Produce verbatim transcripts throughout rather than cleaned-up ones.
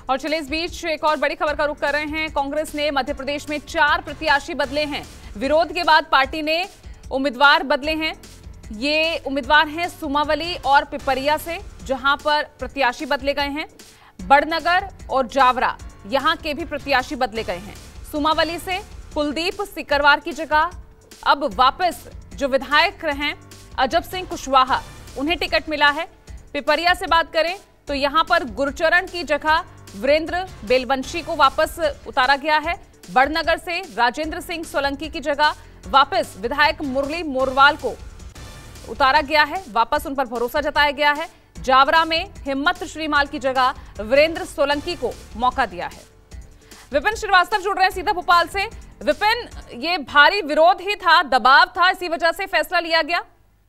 और चलिए इस बीच एक और बड़ी खबर का रुख कर रहे हैं। कांग्रेस ने मध्य प्रदेश में चार प्रत्याशी बदले हैं। विरोध के बाद पार्टी ने उम्मीदवार बदले हैं। ये उम्मीदवार हैं सुमावली और पिपरिया से, जहां पर प्रत्याशी बदले गए हैं। बड़नगर और जावरा यहां के भी प्रत्याशी बदले गए हैं। सुमावली से कुलदीप सिकरवार की जगह अब वापस जो विधायक रहे अजब सिंह कुशवाहा, उन्हें टिकट मिला है। पिपरिया से बात करें तो यहां पर गुरचरण की जगह वीरेंद्र बेलवंशी को वापस उतारा गया है। बड़नगर से राजेंद्र सिंह सोलंकी की जगह वापस विधायक मुरली मोरवाल को उतारा गया है, वापस उन पर भरोसा जताया गया है। जावरा में हिम्मत श्रीमाल की जगह वीरेंद्र सोलंकी को मौका दिया है। विपिन श्रीवास्तव जुड़ रहे हैं सीधा भोपाल से। विपिन, ये भारी विरोध ही था, दबाव था, इसी वजह से फैसला लिया गया?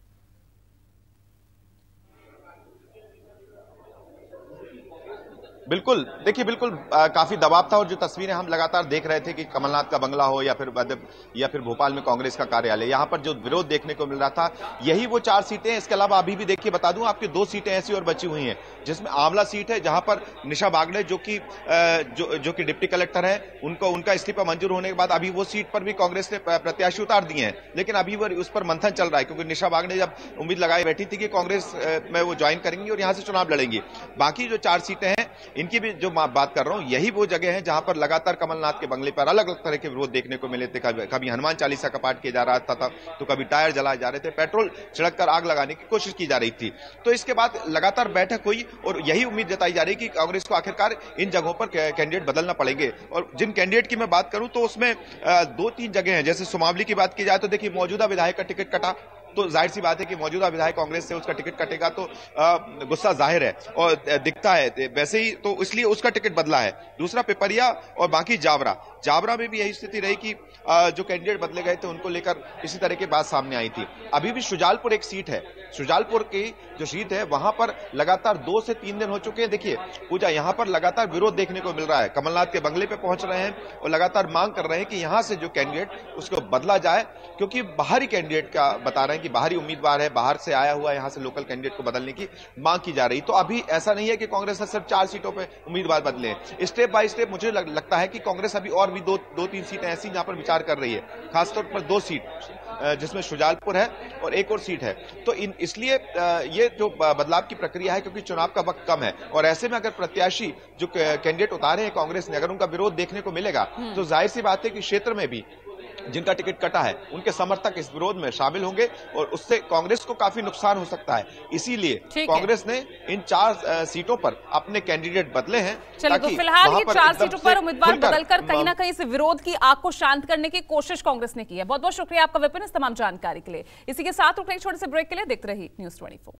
बिल्कुल, देखिए बिल्कुल आ, काफी दबाव था और जो तस्वीरें हम लगातार देख रहे थे कि कमलनाथ का बंगला हो या फिर या फिर भोपाल में कांग्रेस का कार्यालय, यहां पर जो विरोध देखने को मिल रहा था, यही वो चार सीटें हैं। इसके अलावा अभी भी देखिए बता दूं आपकी दो सीटें ऐसी और बची हुई हैं, जिसमें आंवला सीट है जहां पर निशा बागड़े जो कि जो जो कि डिप्टी कलेक्टर है, उनको उनका इस्तीफा मंजूर होने के बाद अभी वो सीट पर भी कांग्रेस ने प्रत्याशी उतार दिए हैं, लेकिन अभी वो उस पर मंथन चल रहा है क्योंकि निशा बागड़े जब उम्मीद लगाई बैठी थी कि कांग्रेस में वो ज्वाइन करेंगी और यहां से चुनाव लड़ेंगी। बाकी जो चार सीटें हैं इनकी भी जो बात कर रहा हूं, यही वो जगह है जहां पर लगातार कमलनाथ के बंगले पर अलग अलग तरह के विरोध देखने को मिले थे। कभी हनुमान चालीसा का पाठ किया जा रहा था, तो कभी टायर जलाए जा रहे थे, पेट्रोल छिड़क कर आग लगाने की कोशिश की जा रही थी। तो इसके बाद लगातार बैठक हुई और यही उम्मीद जताई जा रही कि कांग्रेस को आखिरकार इन जगहों पर कैंडिडेट बदलना पड़ेंगे। और जिन कैंडिडेट की मैं बात करूं तो उसमें दो तीन जगह हैं। जैसे सुमावली की बात की जाए तो देखिए मौजूदा विधायक का टिकट कटा, तो जाहिर सी बात है कि मौजूदा विधायक कांग्रेस से उसका टिकट कटेगा तो गुस्सा जाहिर है और दिखता है, वैसे ही तो इसलिए उसका टिकट बदला है। दूसरा पिपरिया और बाकी जावरा जावरा में भी यही स्थिति रही कि जो कैंडिडेट बदले गए थे उनको लेकर इसी तरह की बात सामने आई थी। अभी भी शुजालपुर एक सीट है, शुजालपुर की जो सीट है वहां पर लगातार दो से तीन दिन हो चुके हैं। देखिए पूजा, यहां पर लगातार विरोध देखने को मिल रहा है। कमलनाथ के बंगले पे पहुंच रहे हैं और लगातार मांग कर रहे हैं कि यहां से जो कैंडिडेट उसको बदला जाए, क्योंकि बाहरी कैंडिडेट का बता रहे हैं कि बाहरी उम्मीदवार है, बाहर से आया हुआ यहां से लोकल कैंडिडेट को बदलने की मांग की जा रही। तो अभी ऐसा नहीं है कि कांग्रेस ने सिर्फ चार सीटों पर उम्मीदवार बदले, स्टेप बाय स्टेप मुझे लगता है कि कांग्रेस अभी और भी दो दो तीन सीटें ऐसी जहां पर विचार कर रही है, खासतौर पर दो सीट जिसमें शुजालपुर है और एक और सीट है। तो इन इसलिए ये जो बदलाव की प्रक्रिया है क्योंकि चुनाव का वक्त कम है और ऐसे में अगर प्रत्याशी जो कैंडिडेट उतारे हैं कांग्रेस ने, अगर उनका विरोध देखने को मिलेगा तो जाहिर सी बात है कि क्षेत्र में भी जिनका टिकट कटा है उनके समर्थक इस विरोध में शामिल होंगे और उससे कांग्रेस को काफी नुकसान हो सकता है। इसीलिए कांग्रेस ने इन चार सीटों पर अपने कैंडिडेट बदले हैं। चलिए, तो फिलहाल ये चार सीटों पर उम्मीदवार बदलकर कहीं ना कहीं इस विरोध की आग को शांत करने की कोशिश कांग्रेस ने की है। बहुत बहुत शुक्रिया आपका विपिन इस तमाम जानकारी के लिए। इसी के साथ छोटे से ब्रेक के लिए देखते रहिए न्यूज़ चौबीस।